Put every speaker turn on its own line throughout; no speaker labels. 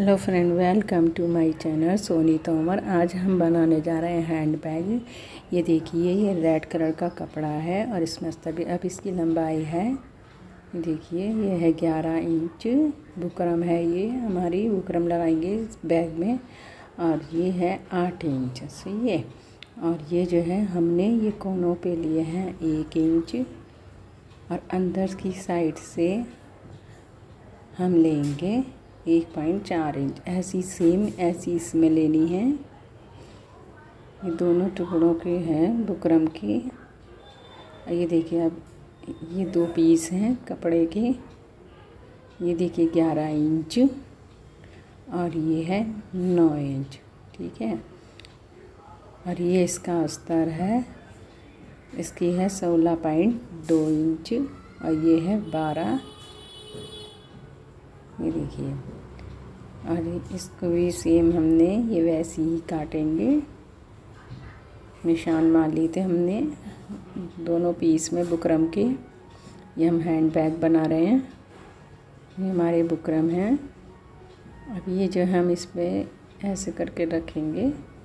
Hello friend, welcome to my channel Soni Tomar. आज हम बनाने जा रहे हैं हैंड बैग। ये देखिए, ये रेड कलर का कपड़ा है और इसमें अब इसकी लंबाई है, देखिए ये है 11 इंच। बुकरम है, ये हमारी बुकरम लगाएंगे इस बैग में। और ये है 8 इंच से ये। और ये जो है हमने ये कोनों पे लिए हैं 1 इंच और अंदर की साइड से हम लेंगे 1.4 इंच। ऐसी इसमें लेनी है। ये दोनों टुकड़ों के हैं बुकरम के। ये देखिए, अब ये 2 पीस हैं कपड़े के। ये देखिए 11 इंच और ये है 9 इंच, ठीक है। और ये इसका अस्तर है, इसकी है 16.2 इंच और ये है 12। ये देखिए, और इसको भी सेम हमने ये वैसे ही काटेंगे। निशान मार लिए थे हमने दोनों पीस में बुकरम के। ये हम हैंड बैग बना रहे हैं। ये हमारे बुकरम हैं। अब ये जो हम इस पे ऐसे करके रखेंगे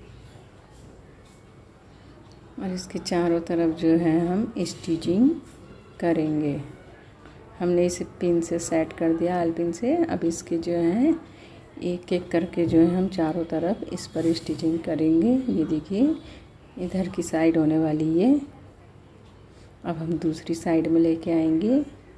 और इसके चारों तरफ जो है हम स्टिचिंग करेंगे। हमने इसे पिन से सेट कर दिया, आल पिन से। अब इसके जो है एक एक करके जो है हम चारों तरफ इस पर स्टिचिंग करेंगे। ये देखिए, इधर की साइड होने वाली है। अब हम दूसरी साइड में लेके आएंगे।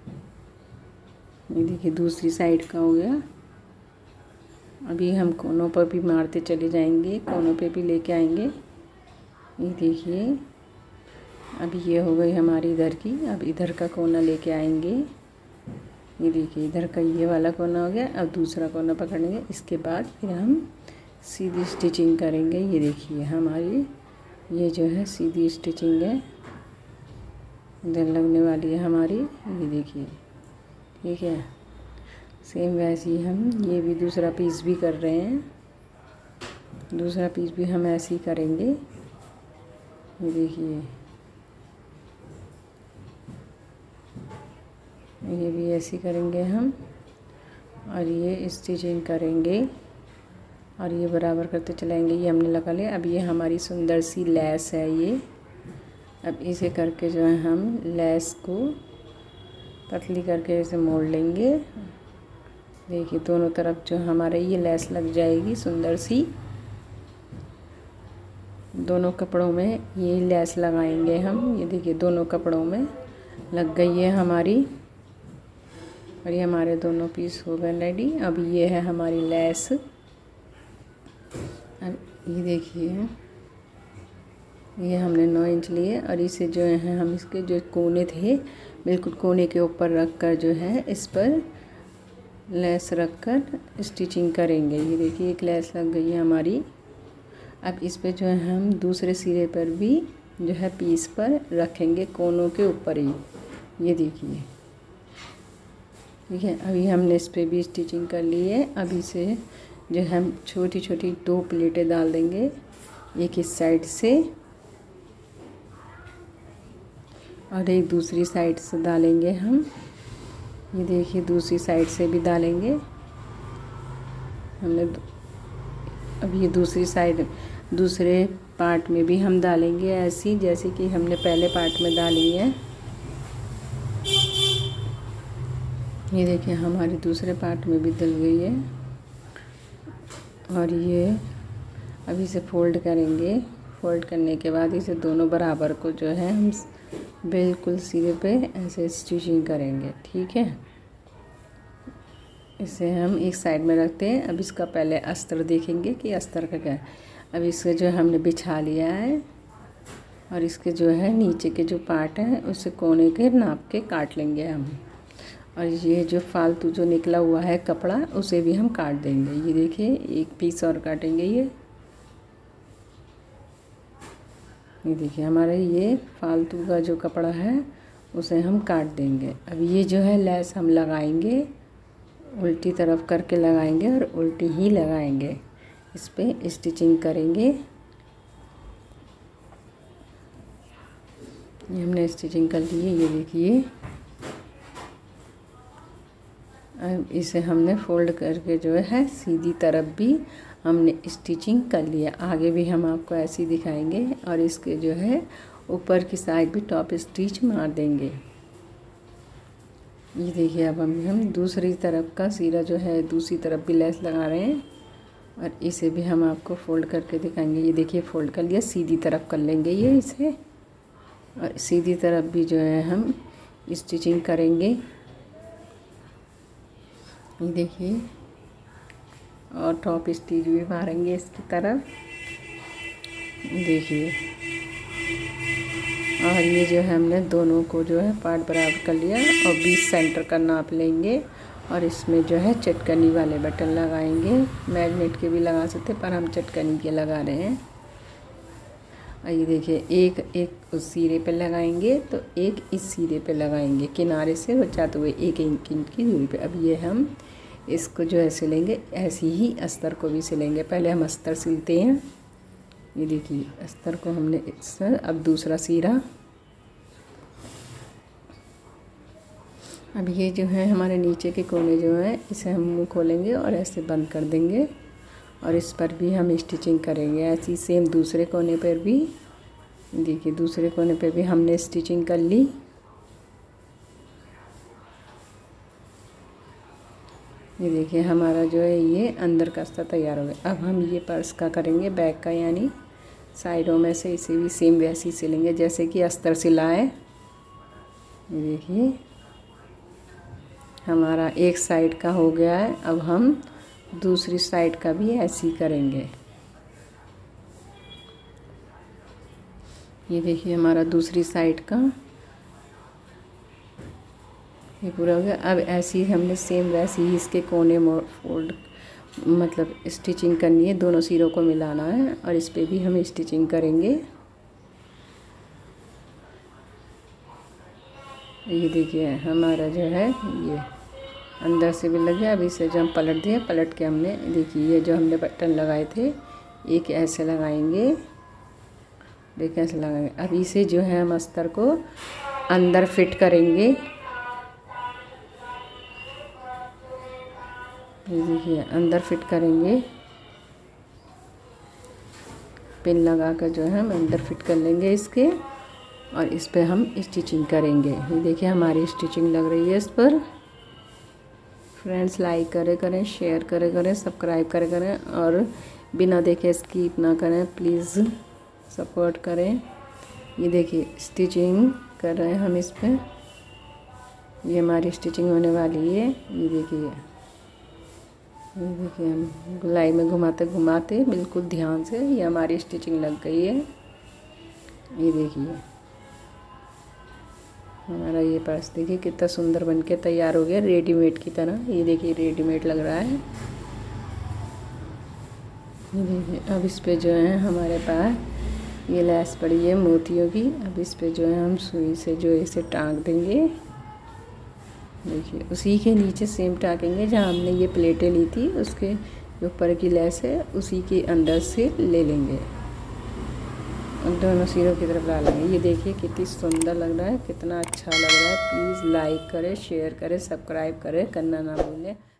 ये देखिए, दूसरी साइड का हो गया। अभी हम कोनों पर भी मारते चले जाएंगे, कोनों पे भी लेके आएंगे। ये देखिए, अभी ये हो गई हमारी इधर की। अब इधर का कोना लेके आएंगे। ये देखिए, इधर का ये वाला कोना हो गया। अब दूसरा कोना पकड़ेंगे। इसके बाद फिर हम सीधी स्टिचिंग करेंगे। ये देखिए, हमारी ये जो है सीधी स्टिचिंग है, इधर लगने वाली है हमारी। ये देखिए, ठीक है। सेम वैसे ही हम ये भी दूसरा पीस भी कर रहे हैं। दूसरा पीस भी हम ऐसे ही करेंगे। ये देखिए, ये भी ऐसे करेंगे हम और ये स्टिचिंग करेंगे और ये बराबर करते चलाएंगे। ये हमने लगा लिया। अब ये हमारी सुंदर सी लेस है ये। अब इसे करके जो है हम लेस को पतली करके इसे मोड़ लेंगे। देखिए, दोनों तरफ जो हमारे ये लेस लग जाएगी सुंदर सी। दोनों कपड़ों में ये लेस लगाएंगे हम। ये देखिए, दोनों कपड़ों में लग गई है हमारी। और ये हमारे दोनों पीस हो गए रेडी। अब ये है हमारी लेस। अब ये देखिए, ये हमने 9 इंच लिए और इसे जो है हम इसके जो कोने थे बिल्कुल कोने के ऊपर रख कर जो है इस पर लेस रख कर स्टिचिंग करेंगे। ये देखिए, एक लेस लग गई है हमारी। अब इस पे जो है हम दूसरे सिरे पर भी जो है पीस पर रखेंगे, कोनों के ऊपर ही। ये देखिए, ठीक है। अभी हमने इस पे भी स्टिचिंग कर ली है। अभी से जो हम छोटी छोटी 2 प्लेटें डाल देंगे, एक इस साइड से और एक दूसरी साइड से डालेंगे हम। ये देखिए, दूसरी साइड से भी डालेंगे हमने। अब ये दूसरी साइड दूसरे पार्ट में भी हम डालेंगे ऐसी, जैसे कि हमने पहले पार्ट में डाली है। ये देखिए, हमारी दूसरे पार्ट में भी डल गई है। और ये अभी इसे फोल्ड करेंगे। फोल्ड करने के बाद इसे दोनों बराबर को जो है हम बिल्कुल सिरे पे ऐसे स्टिचिंग करेंगे, ठीक है। इसे हम एक साइड में रखते हैं। अब इसका पहले अस्तर देखेंगे कि अस्तर का क्या है। अब इसे जो हमने बिछा लिया है और इसके जो है नीचे के जो पार्ट हैं उसे कोने के नाप के काट लेंगे हम। और ये जो फालतू जो निकला हुआ है कपड़ा उसे भी हम काट देंगे। ये देखिए, एक पीस और काटेंगे। ये देखिए, हमारे ये फालतू का जो कपड़ा है उसे हम काट देंगे। अब ये जो है लेस हम लगाएंगे, उल्टी तरफ करके लगाएंगे और उल्टी ही लगाएंगे। इस पे स्टिचिंग करेंगे। ये हमने स्टिचिंग कर ली है। ये देखिए, अब इसे हमने फोल्ड करके जो है सीधी तरफ भी हमने स्टिचिंग कर लिया। आगे भी हम आपको ऐसे ही दिखाएंगे और इसके जो है ऊपर की साइड भी टॉप स्टिच मार देंगे। ये देखिए अब हम दूसरी तरफ का सिरा जो है दूसरी तरफ भी लेस लगा रहे हैं और इसे भी हम आपको फोल्ड करके दिखाएंगे। ये देखिए फोल्ड कर लिया, सीधी तरफ कर लेंगे ये इसे, और सीधी तरफ भी जो है हम स्टिचिंग करेंगे। ये देखिए और टॉप स्टिच भी मारेंगे इसकी तरफ, देखिए। और ये जो है हमने दोनों को जो है पार्ट बराबर कर लिया और 20 सेंटर का नाप लेंगे और इसमें जो है चटकनी वाले बटन लगाएंगे। मैग्नेट के भी लगा सकते पर हम चटकनी के लगा रहे हैं। और ये देखिए एक उस सिरे पे लगाएंगे तो एक इस सिरे पे लगाएंगे, किनारे से बचाते हुए 1 इंच की दूरी पे। अब ये हम इसको जो है सिलेंगे, ऐसे ही अस्तर को भी सिलेंगे। पहले हम अस्तर सिलते हैं। ये देखिए अस्तर को हमने अब दूसरा सिरा। अब ये जो है हमारे नीचे के कोने जो है इसे हम मुँह खोलेंगे और ऐसे बंद कर देंगे और इस पर भी हम स्टिचिंग करेंगे। ऐसी सेम दूसरे कोने पर भी, देखिए दूसरे कोने पर भी हमने स्टिचिंग कर ली। ये देखिए हमारा जो है ये अंदर का अस्तर तैयार हो गया। अब हम ये पर्स का करेंगे, बैक का, यानी साइडों में से इसे भी सेम वैसे ही सिलेंगे जैसे कि अस्तर सिला है। देखिए हमारा एक साइड का हो गया है। अब हम दूसरी साइड का भी ऐसे ही करेंगे। ये देखिए हमारा दूसरी साइड का ये पूरा हो गया। अब ऐसे ही हमने सेम वैसे ही इसके कोने फोल्ड मतलब स्टिचिंग करनी है, दोनों सिरों को मिलाना है और इस पे भी हम स्टिचिंग करेंगे। ये देखिए हमारा जो है ये अंदर से भी लग गया। अब इसे जो हम पलट दिया, पलट के हमने देखिए ये जो हमने बटन लगाए थे एक ऐसे लगाएंगे, देखिए ऐसे लगाएंगे। अब इसे जो है हम अस्तर को अंदर फिट करेंगे। ये देखिए अंदर फिट करेंगे, पिन लगा कर जो है हम अंदर फिट कर लेंगे इसके और इस पे हम स्टिचिंग करेंगे। ये देखिए हमारी स्टिचिंग लग रही है इस पर। फ्रेंड्स लाइक करें, शेयर करें, सब्सक्राइब करें और बिना देखे स्किप ना करें, प्लीज़ सपोर्ट करें। ये देखिए स्टिचिंग कर रहे हैं हम इस पे, ये हमारी स्टिचिंग होने वाली है। ये देखिए हम गोलाई में घुमाते बिल्कुल ध्यान से ये हमारी स्टिचिंग लग गई है। ये देखिए हमारा ये पर्स देखिए कितना सुंदर बनके तैयार हो गया, रेडीमेड की तरह। ये देखिए रेडीमेड लग रहा है। ये देखिए अब इस पे जो है हमारे पास ये लैस पड़ी है मोतियों की। अब इस पे जो है हम सुई से जो इसे टांग देंगे। देखिए उसी के नीचे सेम टाँकेंगे जहाँ हमने ये प्लेटें ली थी, उसके ऊपर की लेस है उसी के अंदर से ले लेंगे और दोनों सिरों की तरफ डालेंगे। ये देखिए कितनी सुंदर लग रहा है, कितना अच्छा लग रहा है। प्लीज़ लाइक करें, शेयर करें, सब्सक्राइब करें, करना ना भूलें।